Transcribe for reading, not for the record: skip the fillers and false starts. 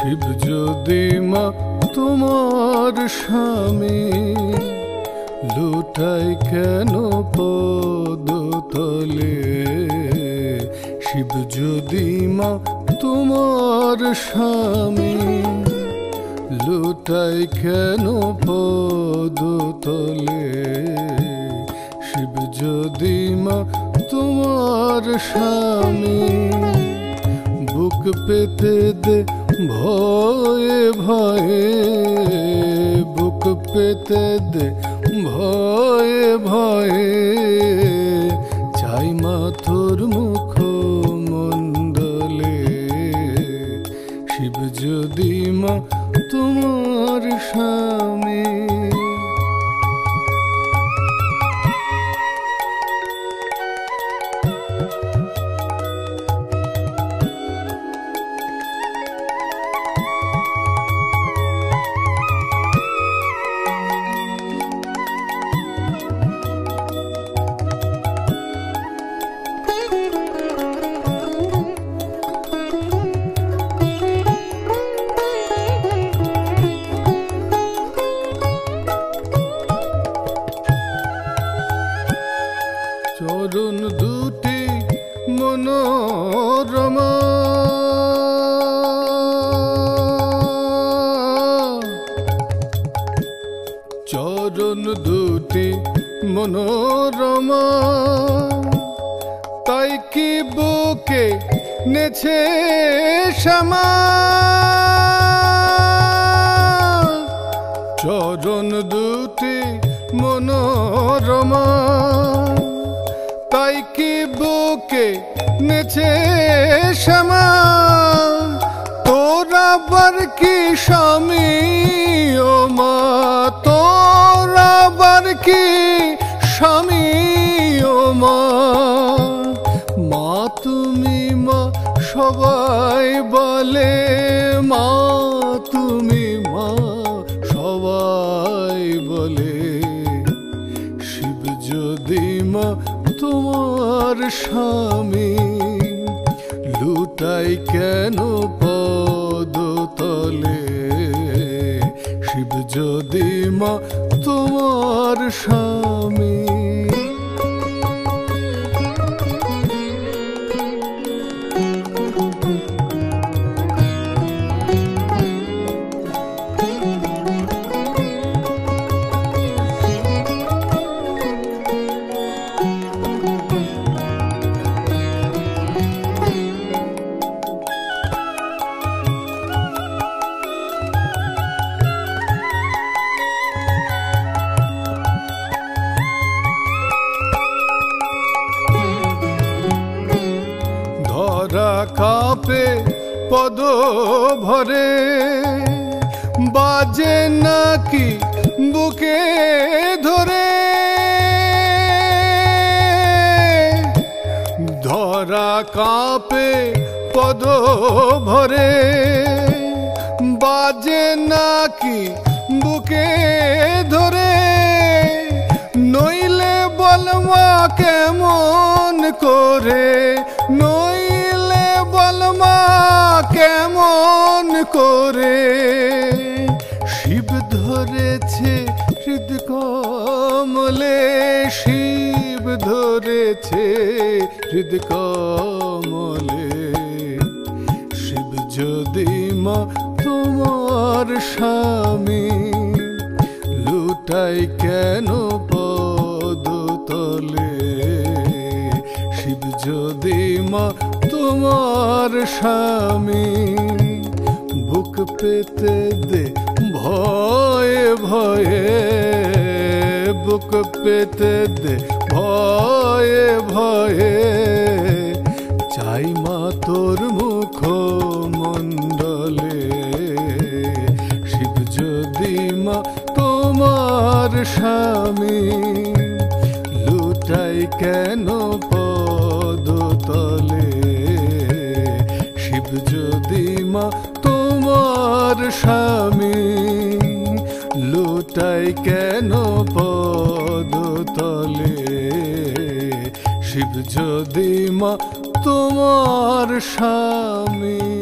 শিব যদি মা তোমার স্বামী, লুটাই কেন পদতলে? শিব যদি মা তোমার স্বামী, লুটাই কেন পদতলে? শিব যদি মা তোমার স্বামী, বুক পেতে দে ভয়ে ভয়ে, বুক পেতে দে ভয়ে ভয়ে, চাই মা তোর মুখ মণ্ডলে। শিব যদি মা তোমার স্বামী, চরণ দুটি মনোরমা, চরণ দুটি মনোরমা, তাই কি বুকে নেছে শ্যামা। চরণ দুটি মনোরমা, তাই কি বুকে নেছে শ্যামা। তোরা বার কি স্বামী ও মা, তোরা বার কি স্বামী ও মা। মা তুমি মা সবাই বলে, মা তুমি মা সবাই বলে। শিব যদি মা তোমার স্বামী, লুটাই কেন পদতলে? শিব যদি মা তোমার স্বামী, ধরা কাঁপে পদ ভরে, বাজে নাকি বুকে ধরে। ধরা কাঁপে পদ ভরে, বাজে নাকি বুকে ধরে। নইলে বলমা কেমন করে, নইলে বলমা কেমন করে। শিব ধরেছে হৃদ কমলে, শিব ধরেছে হৃদ কমলে। শিব যদি মা তোমার স্বামী, লুটাই কেন পদতলে? শিব যদি মা তোমার স্বামী, বুক পেতে দে ভয়ে ভয়ে, বুক পেতে দে ভয়ে ভয়ে, চাই মা তোর মুখ মণ্ডলে। শিব যদি মা তোমার স্বামী, লুটাই কেন পদতলে? শিব যদি মা তোমার স্বামী, লুটাই কেন পদতলে? শিব যদি মা তোমার স্বামী।